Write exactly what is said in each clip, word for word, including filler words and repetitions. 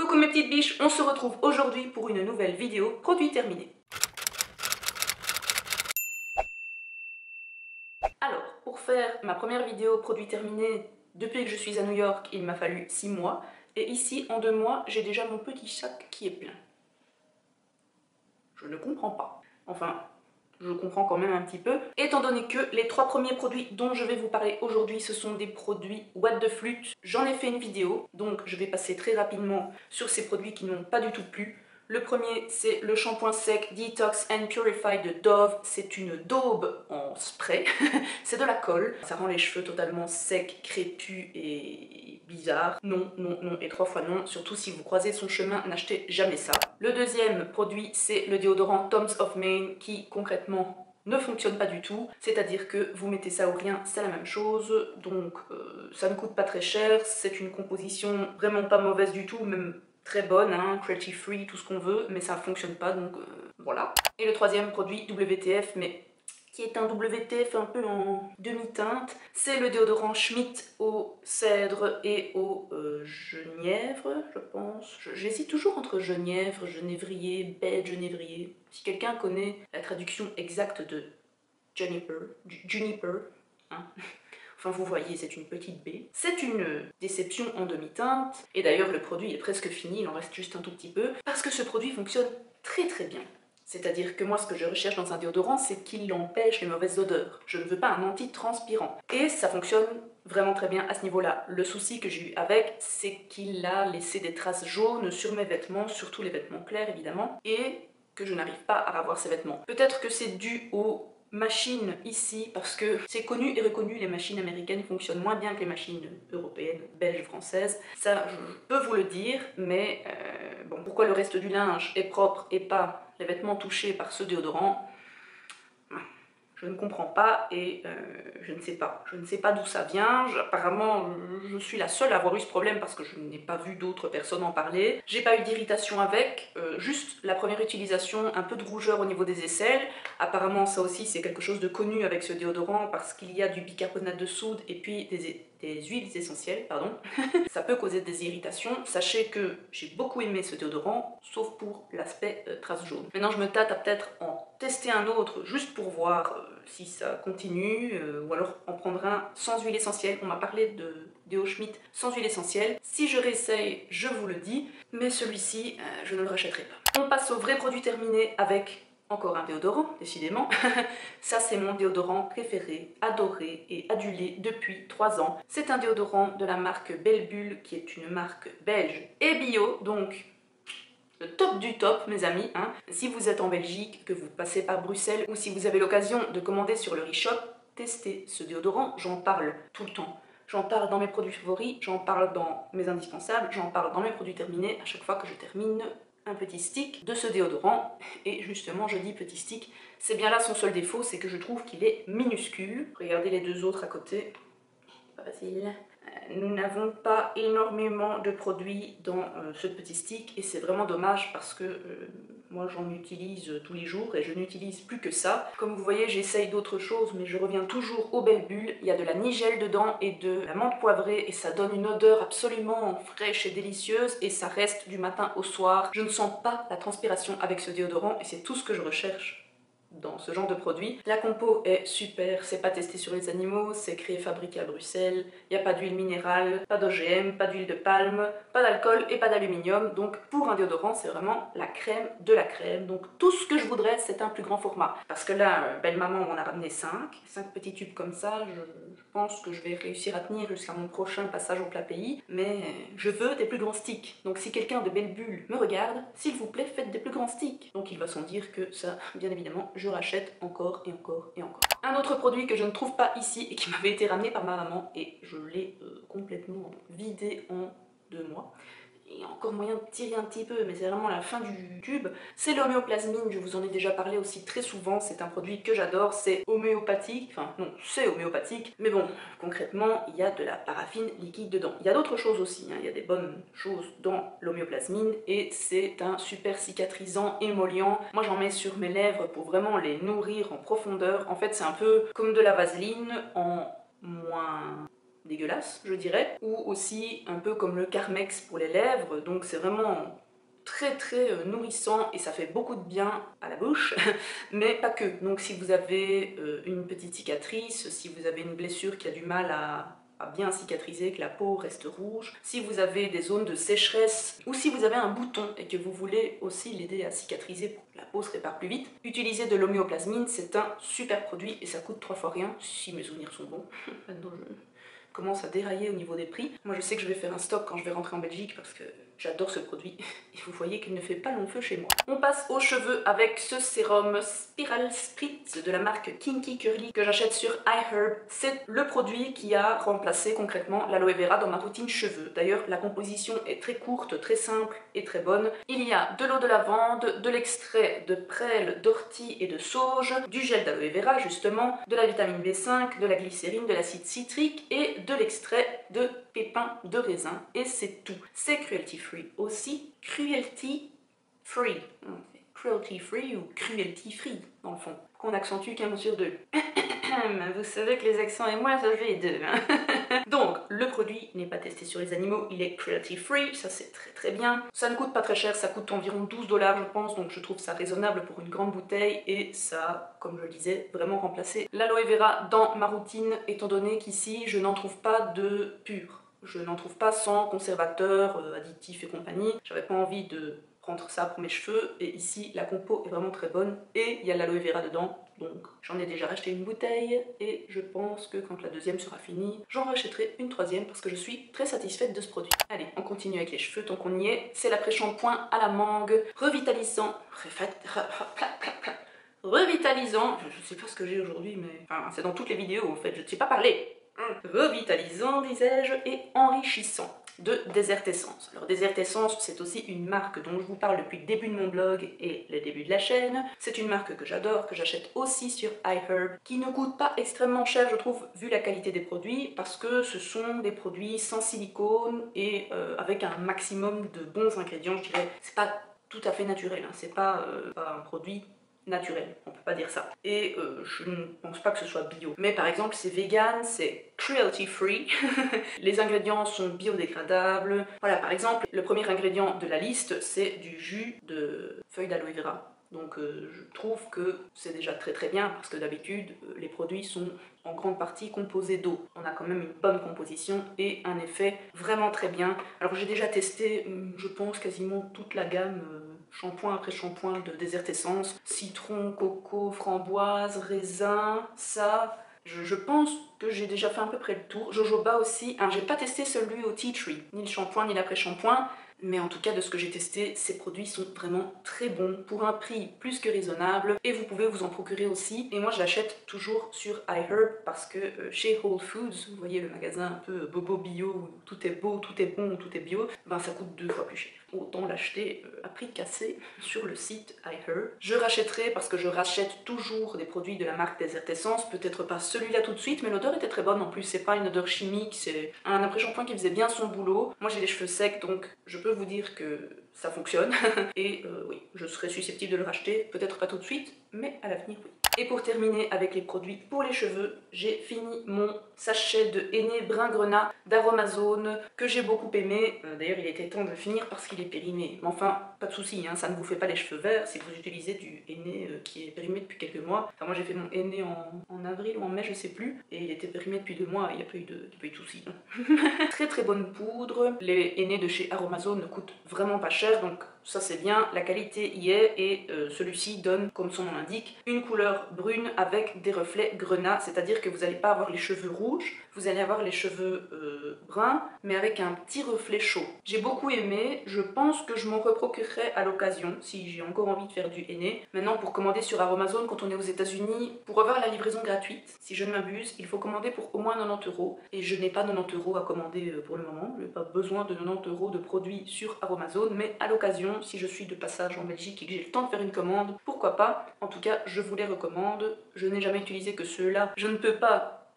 Coucou mes petites biches, on se retrouve aujourd'hui pour une nouvelle vidéo produit terminé. Alors, pour faire ma première vidéo produit terminé, depuis que je suis à New York, il m'a fallu six mois. Et ici, en deux mois, j'ai déjà mon petit sac qui est plein. Je ne comprends pas. Enfin, je comprends quand même un petit peu, étant donné que les trois premiers produits dont je vais vous parler aujourd'hui, ce sont des produits What the Flute. J'en ai fait une vidéo, donc je vais passer très rapidement sur ces produits qui n'ont pas du tout plu. Le premier, c'est le shampoing sec Detox and Purify de Dove. C'est une daube en spray, c'est de la colle. Ça rend les cheveux totalement secs, crépus et bizarres. Non, non, non et trois fois non, surtout si vous croisez son chemin, n'achetez jamais ça. Le deuxième produit, c'est le déodorant Tom's of Maine qui concrètement ne fonctionne pas du tout, c'est-à-dire que vous mettez ça ou rien, c'est la même chose, donc euh, ça ne coûte pas très cher, c'est une composition vraiment pas mauvaise du tout, même très bonne, hein, cruelty free, tout ce qu'on veut, mais ça fonctionne pas, donc euh, voilà. Et le troisième produit, W T F, mais qui est un W T F un peu en demi-teinte, c'est le déodorant Schmitt au cèdre et au euh, genièvre, je pense. J'hésite toujours entre genièvre, genévrier, baie de genévrier. Si quelqu'un connaît la traduction exacte de juniper, juniper, hein. Enfin, vous voyez, c'est une petite baie. C'est une déception en demi-teinte. Et d'ailleurs, le produit est presque fini, il en reste juste un tout petit peu. Parce que ce produit fonctionne très très bien. C'est-à-dire que moi, ce que je recherche dans un déodorant, c'est qu'il empêche les mauvaises odeurs. Je ne veux pas un anti-transpirant. Et ça fonctionne vraiment très bien à ce niveau-là. Le souci que j'ai eu avec, c'est qu'il a laissé des traces jaunes sur mes vêtements, surtout les vêtements clairs, évidemment, et que je n'arrive pas à ravoir ces vêtements. Peut-être que c'est dû au machines ici, parce que c'est connu et reconnu, les machines américaines fonctionnent moins bien que les machines européennes, belges, françaises. Ça, je peux vous le dire, mais euh, bon, pourquoi le reste du linge est propre et pas les vêtements touchés par ce déodorant, je ne comprends pas et euh, je ne sais pas. Je ne sais pas d'où ça vient. Je, apparemment, je suis la seule à avoir eu ce problème parce que je n'ai pas vu d'autres personnes en parler. J'ai pas eu d'irritation avec, euh, juste la première utilisation, un peu de rougeur au niveau des aisselles. Apparemment, ça aussi, c'est quelque chose de connu avec ce déodorant parce qu'il y a du bicarbonate de soude et puis des, des huiles essentielles, pardon. Ça peut causer des irritations. Sachez que j'ai beaucoup aimé ce déodorant, sauf pour l'aspect euh, trace jaune. Maintenant, je me tâte à peut-être en tester un autre juste pour voir euh, si ça continue, euh, ou alors en prendre un sans huile essentielle. On m'a parlé de déo Schmitt sans huile essentielle. Si je réessaye, je vous le dis, mais celui-ci, euh, je ne le rachèterai pas. On passe au vrai produit terminé avec encore un déodorant, décidément. Ça, c'est mon déodorant préféré, adoré et adulé depuis trois ans. C'est un déodorant de la marque Belle Bulle, qui est une marque belge et bio, donc le top du top, mes amis, hein. Si vous êtes en Belgique, que vous passez par Bruxelles, ou si vous avez l'occasion de commander sur le e-shop, testez ce déodorant, j'en parle tout le temps. J'en parle dans mes produits favoris, j'en parle dans mes indispensables, j'en parle dans mes produits terminés, à chaque fois que je termine un petit stick de ce déodorant. Et justement, je dis petit stick, c'est bien là son seul défaut, c'est que je trouve qu'il est minuscule. Regardez les deux autres à côté, pas facile. Nous n'avons pas énormément de produits dans euh, ce petit stick et c'est vraiment dommage parce que euh, moi j'en utilise tous les jours et je n'utilise plus que ça. Comme vous voyez, j'essaye d'autres choses mais je reviens toujours aux Belles Bulles. Il y a de la nigelle dedans et de la menthe poivrée et ça donne une odeur absolument fraîche et délicieuse et ça reste du matin au soir. Je ne sens pas la transpiration avec ce déodorant et c'est tout ce que je recherche dans ce genre de produit. La compo est super, c'est pas testé sur les animaux, c'est créé fabriqué à Bruxelles, il n'y a pas d'huile minérale, pas d'O G M, pas d'huile de palme, pas d'alcool et pas d'aluminium, donc pour un déodorant c'est vraiment la crème de la crème. Donc tout ce que je voudrais c'est un plus grand format, parce que là, euh, belle maman m'en a ramené cinq, cinq petits tubes comme ça, je, je pense que je vais réussir à tenir jusqu'à mon prochain passage au plat pays, mais je veux des plus grands sticks. Donc si quelqu'un de Belle Bulle me regarde, s'il vous plaît faites des plus grands sticks. Donc il va sans dire que ça, bien évidemment, je rachète encore et encore et encore. Un autre produit que je ne trouve pas ici et qui m'avait été ramené par ma maman et je l'ai euh, complètement vidé en deux mois. Il y a encore moyen de tirer un petit peu, mais c'est vraiment la fin du tube. C'est l'homéoplasmine, je vous en ai déjà parlé aussi très souvent, c'est un produit que j'adore, c'est homéopathique, enfin non, c'est homéopathique, mais bon, concrètement, il y a de la paraffine liquide dedans. Il y a d'autres choses aussi, hein. Il y a des bonnes choses dans l'homéoplasmine, et c'est un super cicatrisant, émollient. Moi j'en mets sur mes lèvres pour vraiment les nourrir en profondeur. En fait, c'est un peu comme de la vaseline en moins dégueulasse, je dirais, ou aussi un peu comme le Carmex pour les lèvres, donc c'est vraiment très très nourrissant et ça fait beaucoup de bien à la bouche, mais pas que. Donc si vous avez euh, une petite cicatrice, si vous avez une blessure qui a du mal à, à bien cicatriser, que la peau reste rouge, si vous avez des zones de sécheresse, ou si vous avez un bouton et que vous voulez aussi l'aider à cicatriser pour que la peau se répare plus vite, utilisez de l'homéoplasmine, c'est un super produit et ça coûte trois fois rien, si mes souvenirs sont bons. Maintenant je commence à dérailler au niveau des prix. Moi je sais que je vais faire un stock quand je vais rentrer en Belgique parce que j'adore ce produit et vous voyez qu'il ne fait pas long feu chez moi. On passe aux cheveux avec ce sérum Spiral Spritz de la marque Kinky Curly que j'achète sur iHerb. C'est le produit qui a remplacé concrètement l'aloe vera dans ma routine cheveux. D'ailleurs la composition est très courte, très simple et très bonne. Il y a de l'eau de lavande, de l'extrait de prêle, d'ortie et de sauge, du gel d'aloe vera justement, de la vitamine B cinq, de la glycérine, de l'acide citrique et de l'extrait de pépins de raisin et c'est tout. C'est cruelty free aussi, cruelty free, cruelty free ou cruelty free dans le fond, qu'on accentue qu'un mot sur deux. Vous savez que les accents et moi ça fait les deux. Hein. Donc le produit n'est pas testé sur les animaux, il est cruelty free, ça c'est très très bien. Ça ne coûte pas très cher, ça coûte environ douze dollars je pense, donc je trouve ça raisonnable pour une grande bouteille et ça a, comme je le disais, vraiment remplacé l'aloe vera dans ma routine étant donné qu'ici je n'en trouve pas de pur. Je n'en trouve pas sans conservateur, euh, additifs et compagnie. J'avais pas envie de prendre ça pour mes cheveux et ici la compo est vraiment très bonne et il y a l'aloe vera dedans. Donc j'en ai déjà racheté une bouteille et je pense que quand la deuxième sera finie, j'en rachèterai une troisième parce que je suis très satisfaite de ce produit. Allez, on continue avec les cheveux tant qu'on y est. C'est l'après-shampoing à la mangue, revitalisant, revitalisant, je sais pas ce que j'ai aujourd'hui mais enfin c'est dans toutes les vidéos en fait, je ne sais pas parler. Revitalisant disais-je et enrichissant de Desert Essence. Alors Desert Essence c'est aussi une marque dont je vous parle depuis le début de mon blog et le début de la chaîne. C'est une marque que j'adore, que j'achète aussi sur iHerb, qui ne coûte pas extrêmement cher je trouve vu la qualité des produits parce que ce sont des produits sans silicone et euh, avec un maximum de bons ingrédients je dirais. C'est pas tout à fait naturel, hein. C'est pas, euh, pas un produit naturel, on peut pas dire ça. Et euh, je ne pense pas que ce soit bio. Mais par exemple c'est vegan, c'est cruelty free, les ingrédients sont biodégradables. Voilà, par exemple, le premier ingrédient de la liste c'est du jus de feuilles d'aloe vera. Donc euh, je trouve que c'est déjà très très bien parce que d'habitude euh, les produits sont en grande partie composés d'eau. On a quand même une bonne composition et un effet vraiment très bien. Alors j'ai déjà testé, je pense, quasiment toute la gamme euh, shampoing après shampoing de Desert Essence, citron, coco, framboise, raisin, ça. Je, je pense que j'ai déjà fait à peu près le tour. Jojoba aussi. Hein, j'ai pas testé celui au tea tree, ni le shampoing ni l'après-shampoing. Mais en tout cas de ce que j'ai testé, ces produits sont vraiment très bons pour un prix plus que raisonnable et vous pouvez vous en procurer aussi. Et moi je l'achète toujours sur iHerb parce que euh, chez Whole Foods, vous voyez le magasin un peu bobo bio où tout est beau, tout est bon, tout est bio, ben ça coûte deux fois plus cher. Autant l'acheter euh, à prix cassé sur le site iHerb. Je rachèterai parce que je rachète toujours des produits de la marque Desert Essence, peut-être pas celui-là tout de suite, mais l'odeur était très bonne en plus, c'est pas une odeur chimique, c'est un après-shampoing qui faisait bien son boulot. Moi j'ai les cheveux secs donc je peux vous dire que ça fonctionne et euh, oui, je serais susceptible de le racheter, peut-être pas tout de suite, mais à l'avenir oui. Et pour terminer avec les produits pour les cheveux, j'ai fini mon sachet de henné brun grenat d'Aromazone que j'ai beaucoup aimé. Euh, D'ailleurs il était temps de le finir parce qu'il est périmé. Mais enfin, pas de souci, hein, ça ne vous fait pas les cheveux verts si vous utilisez du henné euh, qui est périmé depuis quelques mois. Enfin moi j'ai fait mon henné en, en avril ou en mai, je sais plus, et il était périmé depuis deux mois et il n'y a pas eu de, de, de soucis. Très très bonne poudre. Les hennés de chez Aromazone ne coûtent vraiment pas cher, donc ça c'est bien, la qualité y est et euh, celui-ci donne, comme son nom l'indique, une couleur brune avec des reflets grenat, c'est-à-dire que vous n'allez pas avoir les cheveux rouges, vous allez avoir les cheveux euh, bruns, mais avec un petit reflet chaud. J'ai beaucoup aimé, je pense que je m'en reprocurerai à l'occasion, si j'ai encore envie de faire du henné. Maintenant, pour commander sur Aromazone, quand on est aux États-Unis, pour avoir la livraison gratuite, si je ne m'abuse, il faut commander pour au moins quatre-vingt-dix euros, et je n'ai pas quatre-vingt-dix euros à commander pour le moment, je n'ai pas besoin de quatre-vingt-dix euros de produits sur Aromazone, mais à l'occasion, si je suis de passage en Belgique et que j'ai le temps de faire une commande, pourquoi pas. En tout cas, je vous les recommande. Je n'ai jamais utilisé que ceux-là. Je ne peux pas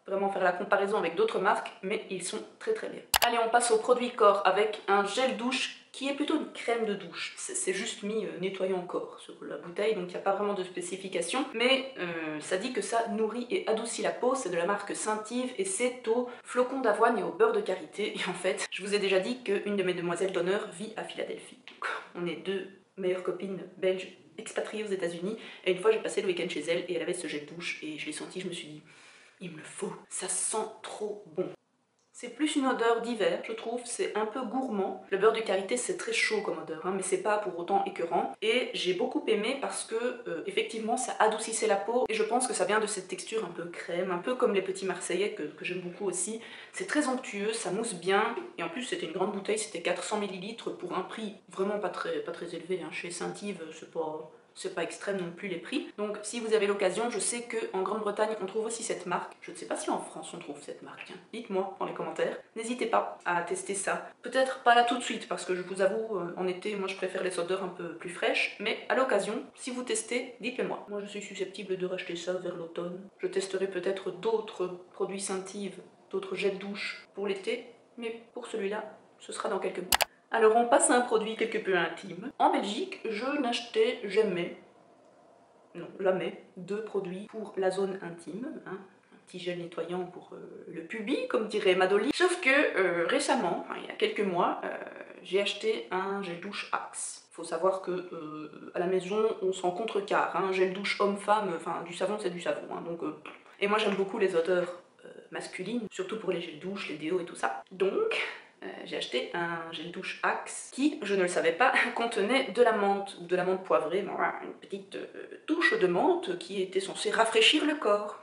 vraiment faire la comparaison avec d'autres marques, mais ils sont très très bien. Allez, on passe au produit corps avec un gel douche qui est plutôt une crème de douche. C'est juste mis euh, nettoyant corps sur la bouteille, donc il n'y a pas vraiment de spécification, mais euh, ça dit que ça nourrit et adoucit la peau. C'est de la marque Saint-Yves et c'est au flocon d'avoine et au beurre de karité. Et en fait, je vous ai déjà dit qu'une de mes demoiselles d'honneur vit à Philadelphie. Donc, on est deux meilleures copines belges expatriées aux États-Unis, et une fois j'ai passé le week-end chez elle et elle avait ce gel douche et je l'ai senti, je me suis dit, il me le faut, ça sent trop bon. C'est plus une odeur d'hiver, je trouve, c'est un peu gourmand. Le beurre de karité, c'est très chaud comme odeur, hein, mais c'est pas pour autant écœurant. Et j'ai beaucoup aimé parce que, euh, effectivement, ça adoucissait la peau. Et je pense que ça vient de cette texture un peu crème, un peu comme les petits marseillais que, que j'aime beaucoup aussi. C'est très onctueux, ça mousse bien. Et en plus, c'était une grande bouteille, c'était quatre cents millilitres pour un prix vraiment pas très, pas très élevé. Hein. Chez Saint-Yves, c'est pas... c'est pas extrême non plus les prix. Donc si vous avez l'occasion, je sais qu'en Grande-Bretagne on trouve aussi cette marque. Je ne sais pas si en France on trouve cette marque. Dites-moi dans les commentaires. N'hésitez pas à tester ça. Peut-être pas là tout de suite parce que je vous avoue, en été, moi je préfère les odeurs un peu plus fraîches. Mais à l'occasion, si vous testez, dites-le moi. Moi je suis susceptible de racheter ça vers l'automne. Je testerai peut-être d'autres produits Saint-Yves, d'autres gels douche pour l'été. Mais pour celui-là, ce sera dans quelques mois. Alors on passe à un produit quelque peu intime. En Belgique, je n'achetais jamais, non jamais, deux produits pour la zone intime. Hein. Un petit gel nettoyant pour euh, le pubis, comme dirait Madoli. Sauf que euh, récemment, enfin, il y a quelques mois, euh, j'ai acheté un gel douche Axe. Il faut savoir que euh, à la maison, on s'en contrecarre. Hein. Gel douche homme-femme, enfin du savon c'est du savon. Hein, donc, euh... Et moi j'aime beaucoup les odeurs euh, masculines, surtout pour les gels douche, les déos et tout ça. Donc... Euh, j'ai acheté un gel douche Axe qui, je ne le savais pas, contenait de la menthe, ou de la menthe poivrée, bon, voilà, une petite euh, touche de menthe qui était censée rafraîchir le corps.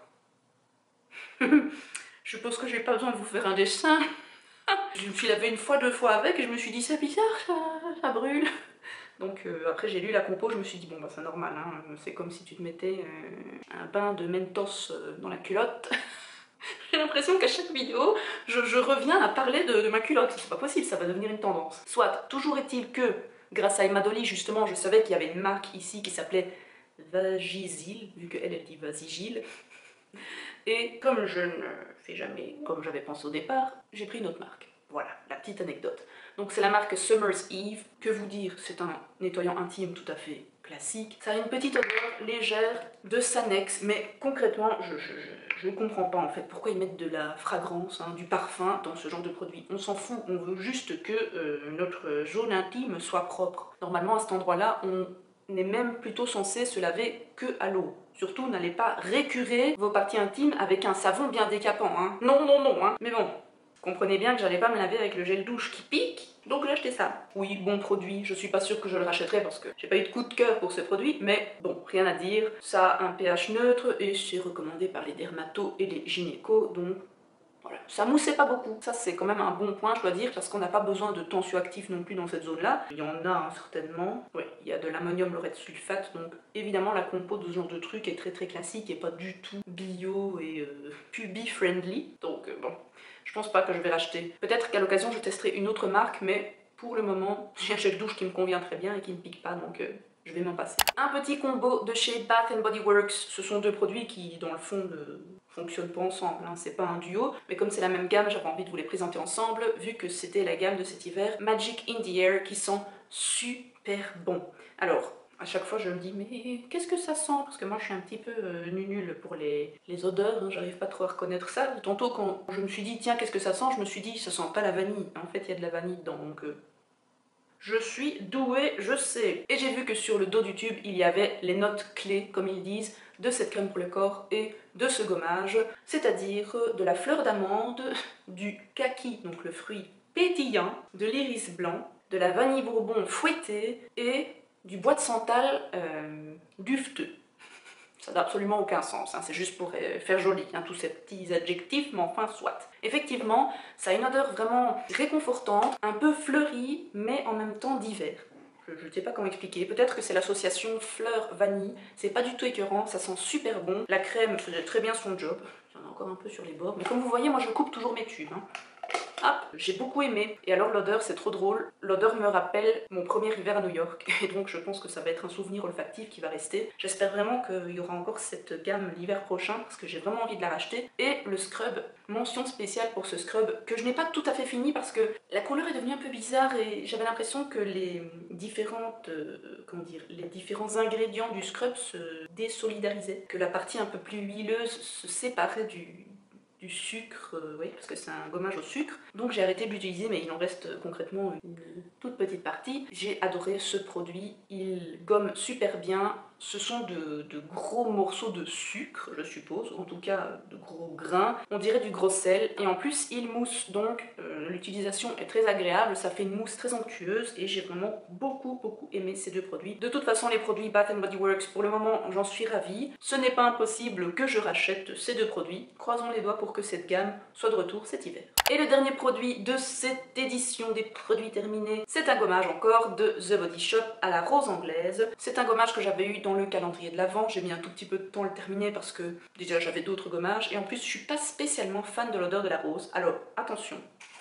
Je pense que j'ai pas besoin de vous faire un dessin. Je me suis lavée une fois, deux fois avec et je me suis dit c'est bizarre, ça, ça brûle. Donc euh, après j'ai lu la compo, je me suis dit bon bah c'est normal, hein, c'est comme si tu te mettais euh, un bain de mentos euh, dans la culotte. J'ai l'impression qu'à chaque vidéo, je, je reviens à parler de, de ma culotte. C'est pas possible, ça va devenir une tendance. Soit, toujours est-il que, grâce à Emma Dolly, justement, je savais qu'il y avait une marque ici qui s'appelait Vagisil, vu qu'elle, elle dit Vasigil. Et comme je ne fais jamais comme j'avais pensé au départ, j'ai pris une autre marque. Voilà, la petite anecdote. Donc c'est la marque Summer's Eve. Que vous dire, c'est un nettoyant intime tout à fait classique. Ça a une petite odeur légère de Sanex, mais concrètement, je ne comprends pas en fait pourquoi ils mettent de la fragrance, hein, du parfum dans ce genre de produit. On s'en fout, on veut juste que euh, notre zone intime soit propre. Normalement à cet endroit-là, on n'est même plutôt censé se laver que à l'eau. Surtout, n'allez pas récurer vos parties intimes avec un savon bien décapant. Hein. Non, non, non. Hein. Mais bon, comprenez bien que j'allais pas me laver avec le gel douche qui pique, donc j'ai acheté ça. Oui, bon produit, je suis pas sûre que je le rachèterai parce que j'ai pas eu de coup de cœur pour ce produit, mais bon, rien à dire. Ça a un pH neutre et c'est recommandé par les dermatos et les gynécos, donc voilà. Ça moussait pas beaucoup. Ça, c'est quand même un bon point, je dois dire, parce qu'on n'a pas besoin de tensioactifs non plus dans cette zone-là. Il y en a hein, certainement. Oui, il y a de l'ammonium laureth sulfate, donc évidemment la compo de ce genre de truc est très très classique et pas du tout bio et euh, pubi-friendly. Donc euh, bon, je pense pas que je vais racheter. Peut-être qu'à l'occasion je testerai une autre marque, mais pour le moment, j'ai un gel douche qui me convient très bien et qui ne pique pas, donc euh, je vais m'en passer. Un petit combo de chez Bath and Body Works. Ce sont deux produits qui, dans le fond, ne fonctionnent pas ensemble. Hein. C'est pas un duo, mais comme c'est la même gamme, j'avais envie de vous les présenter ensemble, vu que c'était la gamme de cet hiver Magic in the Air, qui sent super bon. Alors, à chaque fois, je me dis, mais qu'est-ce que ça sent? Parce que moi, je suis un petit peu euh, nulle pour les, les odeurs, hein. J'arrive pas trop à reconnaître ça. Tantôt, quand je me suis dit, tiens, qu'est-ce que ça sent? Je me suis dit, ça sent pas la vanille. En fait, il y a de la vanille dedans, donc... Euh... Je suis douée, je sais. Et j'ai vu que sur le dos du tube, il y avait les notes clés, comme ils disent, de cette crème pour le corps et de ce gommage, c'est-à-dire de la fleur d'amande, du kaki, donc le fruit pétillant, de l'iris blanc, de la vanille bourbon fouettée et du bois de santal euh, dufteux. Ça n'a absolument aucun sens, hein. C'est juste pour faire joli, hein, tous ces petits adjectifs, mais enfin soit. Effectivement, ça a une odeur vraiment réconfortante, un peu fleurie, mais en même temps d'hiver. Je ne sais pas comment expliquer, peut-être que c'est l'association fleur-vanille, c'est pas du tout écœurant, ça sent super bon. La crème faisait très bien son job, il y en a encore un peu sur les bords, mais comme vous voyez, moi je coupe toujours mes tubes. Hein. Hop, j'ai beaucoup aimé. Et alors l'odeur, c'est trop drôle. L'odeur me rappelle mon premier hiver à New York. Et donc je pense que ça va être un souvenir olfactif qui va rester. J'espère vraiment qu'il y aura encore cette gamme l'hiver prochain parce que j'ai vraiment envie de la racheter. Et le scrub, mention spéciale pour ce scrub que je n'ai pas tout à fait fini parce que la couleur est devenue un peu bizarre et j'avais l'impression que les différentes, euh, comment dire, les différents ingrédients du scrub se désolidarisaient. Que la partie un peu plus huileuse se séparait du... du sucre, euh, oui, parce que c'est un gommage au sucre. Donc j'ai arrêté de l'utiliser, mais il en reste euh, concrètement une toute petite partie. J'ai adoré ce produit, il gomme super bien. Ce sont de, de gros morceaux de sucre, je suppose, en tout cas de gros grains. On dirait du gros sel. Et en plus, il mousse, donc euh, l'utilisation est très agréable. Ça fait une mousse très onctueuse et j'ai vraiment beaucoup, beaucoup aimé ces deux produits. De toute façon, les produits Bath and Body Works, pour le moment, j'en suis ravie. Ce n'est pas impossible que je rachète ces deux produits. Croisons les doigts pour que cette gamme soit de retour cet hiver. Et le dernier produit de cette édition des produits terminés, c'est un gommage encore de The Body Shop à la rose anglaise. C'est un gommage que j'avais eu dans le calendrier de l'Avent. J'ai mis un tout petit peu de temps à le terminer parce que déjà j'avais d'autres gommages et en plus je suis pas spécialement fan de l'odeur de la rose. Alors attention,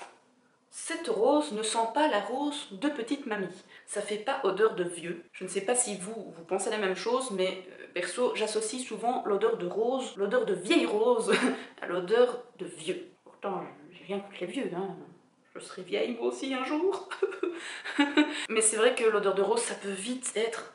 cette rose ne sent pas la rose de petite mamie. Ça fait pas odeur de vieux. Je ne sais pas si vous, vous pensez la même chose, mais euh, perso, j'associe souvent l'odeur de rose, l'odeur de vieille rose, à l'odeur de vieux. Pourtant, j'ai rien contre les vieux, hein. Je serai vieille moi aussi un jour. Mais c'est vrai que l'odeur de rose, ça peut vite être...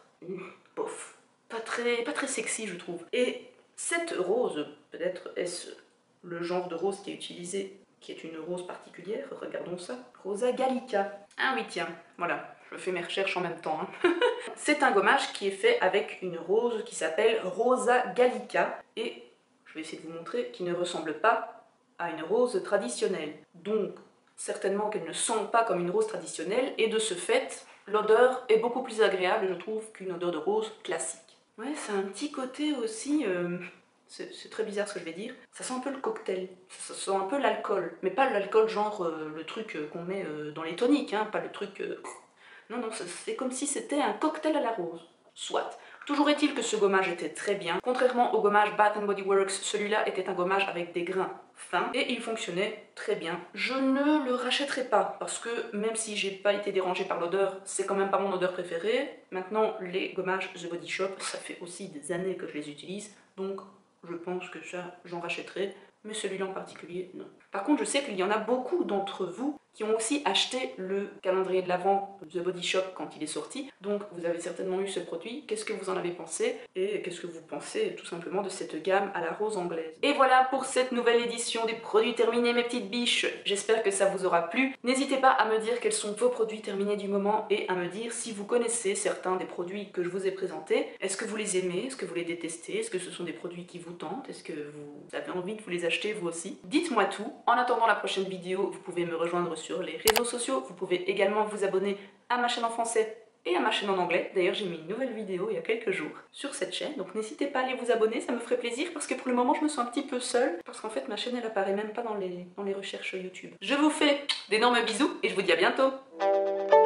bof. Pas très, pas très sexy, je trouve. Et cette rose, peut-être est-ce le genre de rose qui est utilisé, qui est une rose particulière, regardons ça. Rosa Gallica. Ah oui, tiens, voilà, je fais mes recherches en même temps. Hein. C'est un gommage qui est fait avec une rose qui s'appelle Rosa Gallica, et je vais essayer de vous montrer, qui ne ressemble pas à une rose traditionnelle. Donc, certainement qu'elle ne sent pas comme une rose traditionnelle, et de ce fait, l'odeur est beaucoup plus agréable, je trouve, qu'une odeur de rose classique. Ouais, c'est un petit côté aussi... Euh... C'est très bizarre ce que je vais dire. Ça sent un peu le cocktail, ça sent un peu l'alcool. Mais pas l'alcool genre euh, le truc euh, qu'on met euh, dans les toniques, hein, pas le truc... Euh... Non, non, c'est comme si c'était un cocktail à la rose. Soit. Toujours est-il que ce gommage était très bien. Contrairement au gommage Bath and Body Works, celui-là était un gommage avec des grains fins et il fonctionnait très bien. Je ne le rachèterai pas parce que même si j'ai pas été dérangée par l'odeur, c'est quand même pas mon odeur préférée. Maintenant, les gommages The Body Shop, ça fait aussi des années que je les utilise, donc je pense que ça, j'en rachèterai, mais celui-là en particulier, non. Par contre, je sais qu'il y en a beaucoup d'entre vous qui ont aussi acheté le calendrier de l'Avent The Body Shop quand il est sorti, donc vous avez certainement eu ce produit. Qu'est-ce que vous en avez pensé? Et qu'est-ce que vous pensez tout simplement de cette gamme à la rose anglaise? Et voilà pour cette nouvelle édition des produits terminés, mes petites biches. J'espère que ça vous aura plu. N'hésitez pas à me dire quels sont vos produits terminés du moment et à me dire si vous connaissez certains des produits que je vous ai présentés. Est-ce que vous les aimez? Est-ce que vous les détestez? Est-ce que ce sont des produits qui vous tentent? Est-ce que vous avez envie de vous les acheter vous aussi? Dites-moi tout. En attendant la prochaine vidéo, vous pouvez me rejoindre sur les réseaux sociaux. Vous pouvez également vous abonner à ma chaîne en français et à ma chaîne en anglais. D'ailleurs, j'ai mis une nouvelle vidéo il y a quelques jours sur cette chaîne, donc n'hésitez pas à aller vous abonner, ça me ferait plaisir parce que pour le moment, je me sens un petit peu seule parce qu'en fait, ma chaîne, elle apparaît même pas dans les, dans les recherches YouTube. Je vous fais d'énormes bisous et je vous dis à bientôt.